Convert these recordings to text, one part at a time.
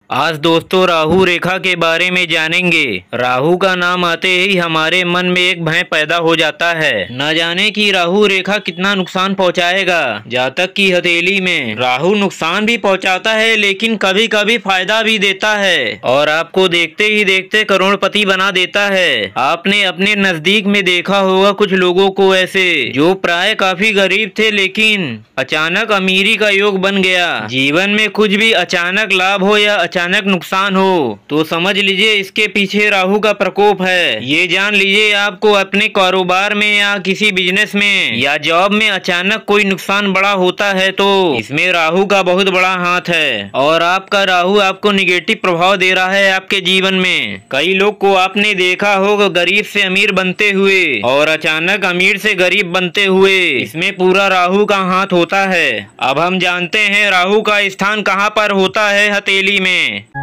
आज दोस्तों राहु रेखा के बारे में जानेंगे। राहु का नाम आते ही हमारे मन में एक भय पैदा हो जाता है। न जाने कि राहु रेखा कितना नुकसान पहुंचाएगा। जातक की हथेली में राहु नुकसान भी पहुंचाता है, लेकिन कभी कभी फायदा भी देता है और आपको देखते ही देखते करोड़पति बना देता है। आपने अपने नजदीक में देखा होगा कुछ लोगों को ऐसे, जो प्राय काफी गरीब थे लेकिन अचानक अमीरी का योग बन गया। जीवन में कुछ भी अचानक लाभ हो या अचानक नुकसान हो तो समझ लीजिए इसके पीछे राहु का प्रकोप है। ये जान लीजिए आपको अपने कारोबार में या किसी बिजनेस में या जॉब में अचानक कोई नुकसान बड़ा होता है तो इसमें राहु का बहुत बड़ा हाथ है और आपका राहु आपको निगेटिव प्रभाव दे रहा है आपके जीवन में। कई लोग को आपने देखा होगा गरीब से अमीर बनते हुए और अचानक अमीर से गरीब बनते हुए, इसमें पूरा राहु का हाथ होता है। अब हम जानते हैं राहु का स्थान कहाँ पर होता है हथेली में।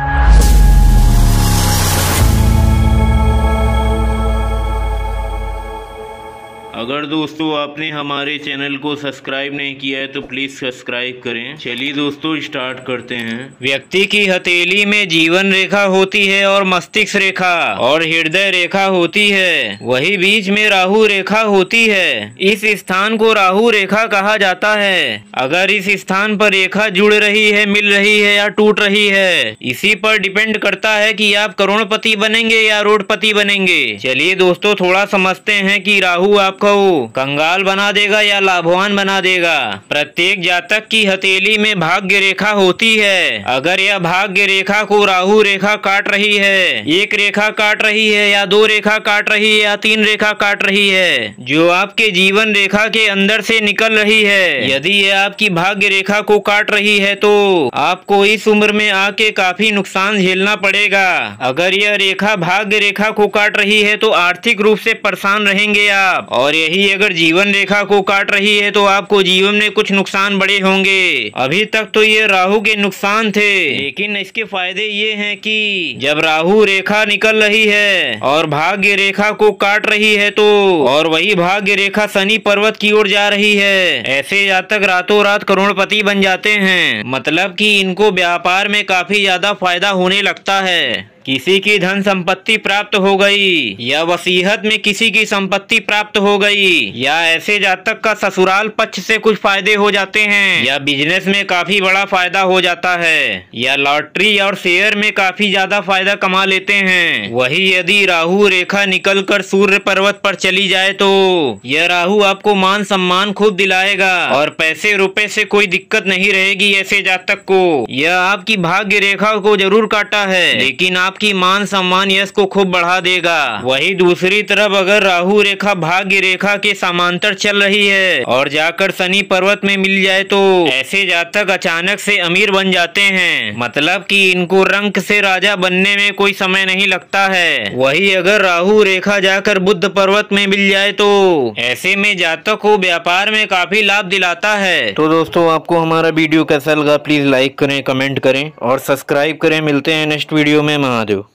अगर दोस्तों आपने हमारे चैनल को सब्सक्राइब नहीं किया है तो प्लीज सब्सक्राइब करें। चलिए दोस्तों स्टार्ट करते हैं। व्यक्ति की हथेली में जीवन रेखा होती है और मस्तिष्क रेखा और हृदय रेखा होती है, वही बीच में राहु रेखा होती है। इस स्थान को राहु रेखा कहा जाता है। अगर इस स्थान पर रेखा जुड़ रही है, मिल रही है या टूट रही है, इसी पर डिपेंड करता है कि आप करोड़पति बनेंगे या रोडपति बनेंगे। चलिए दोस्तों थोड़ा समझते हैं कि राहु आपको कंगाल बना देगा या लाभवान बना देगा। प्रत्येक जातक की हथेली में भाग्य रेखा होती है। अगर यह भाग्य रेखा को राहु रेखा काट रही है, एक रेखा काट रही है या दो रेखा काट रही है या तीन रेखा काट रही है, जो आपके जीवन रेखा के अंदर से निकल रही है, यदि यह आपकी भाग्य रेखा को काट रही है तो आपको इस उम्र में आके काफी नुकसान झेलना पड़ेगा। अगर यह रेखा भाग्य रेखा को काट रही है तो आर्थिक रूप से परेशान रहेंगे आप, और यही अगर जीवन रेखा को काट रही है तो आपको जीवन में कुछ नुकसान बड़े होंगे। अभी तक तो ये राहु के नुकसान थे, लेकिन इसके फायदे ये हैं कि जब राहु रेखा निकल रही है और भाग्य रेखा को काट रही है तो, और वही भाग्य रेखा शनि पर्वत की ओर जा रही है, ऐसे जातक रातों रात करोड़पति बन जाते हैं। मतलब कि इनको व्यापार में काफी ज्यादा फायदा होने लगता है। किसी की धन संपत्ति प्राप्त हो गई या वसीयत में किसी की संपत्ति प्राप्त हो गई, या ऐसे जातक का ससुराल पक्ष से कुछ फायदे हो जाते हैं, या बिजनेस में काफी बड़ा फायदा हो जाता है, या लॉटरी और शेयर में काफी ज्यादा फायदा कमा लेते हैं। वही यदि राहु रेखा निकलकर सूर्य पर्वत पर चली जाए तो यह राहु आपको मान सम्मान खूब दिलाएगा और पैसे रुपए से कोई दिक्कत नहीं रहेगी। ऐसे जातक को यह आपकी भाग्य रेखा को जरूर काटा है, लेकिन आपकी मान सम्मान यश को खूब बढ़ा देगा। वही दूसरी तरफ अगर राहु रेखा भाग्य रेखा के समांतर चल रही है और जाकर शनि पर्वत में मिल जाए तो ऐसे जातक अचानक से अमीर बन जाते हैं। मतलब कि इनको रंक से राजा बनने में कोई समय नहीं लगता है। वही अगर राहु रेखा जाकर बुध पर्वत में मिल जाए तो ऐसे में जातक को व्यापार में काफी लाभ दिलाता है। तो दोस्तों आपको हमारा वीडियो कैसा लगा प्लीज लाइक करें, कमेंट करें और सब्सक्राइब करें। मिलते हैं नेक्स्ट वीडियो में। महादेव।